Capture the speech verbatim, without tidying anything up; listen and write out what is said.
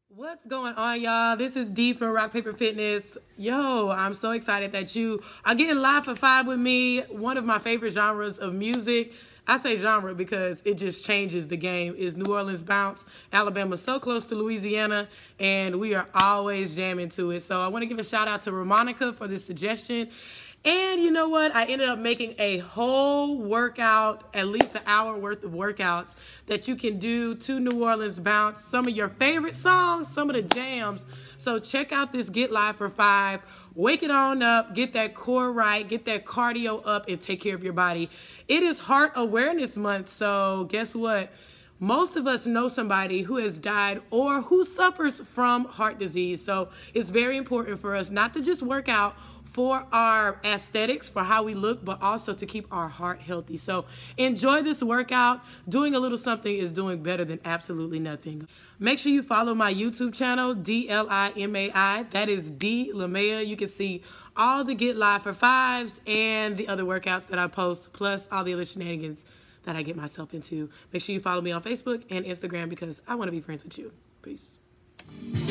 What's going on, y'all? This is Dee from Rock Paper Fitness. Yo, I'm so excited that you are getting live for five with me. One of my favorite genres of music. I say genre because it just changes the game. Is New Orleans bounce. Alabama's so close to Louisiana, and we are always jamming to it. So I want to give a shout out to Ramonica for this suggestion. And you know what? I ended up making a whole workout, at least an hour worth of workouts that you can do to New Orleans bounce. Some of your favorite songs, some of the jams. So check out this Get Live for Five. Wake it on up, get that core right, get that cardio up, and take care of your body. It is Heart Awareness Month, so guess what? Most of us know somebody who has died or who suffers from heart disease. So it's very important for us not to just work out for our aesthetics, for how we look, but also to keep our heart healthy. So enjoy this workout. Doing a little something is doing better than absolutely nothing. Make sure you follow my YouTube channel, D L I M A I. That is D Lamea. You can see all the Get Live for Fives and the other workouts that I post, plus all the other shenanigans that I get myself into. Make sure you follow me on Facebook and Instagram because I want to be friends with you. Peace.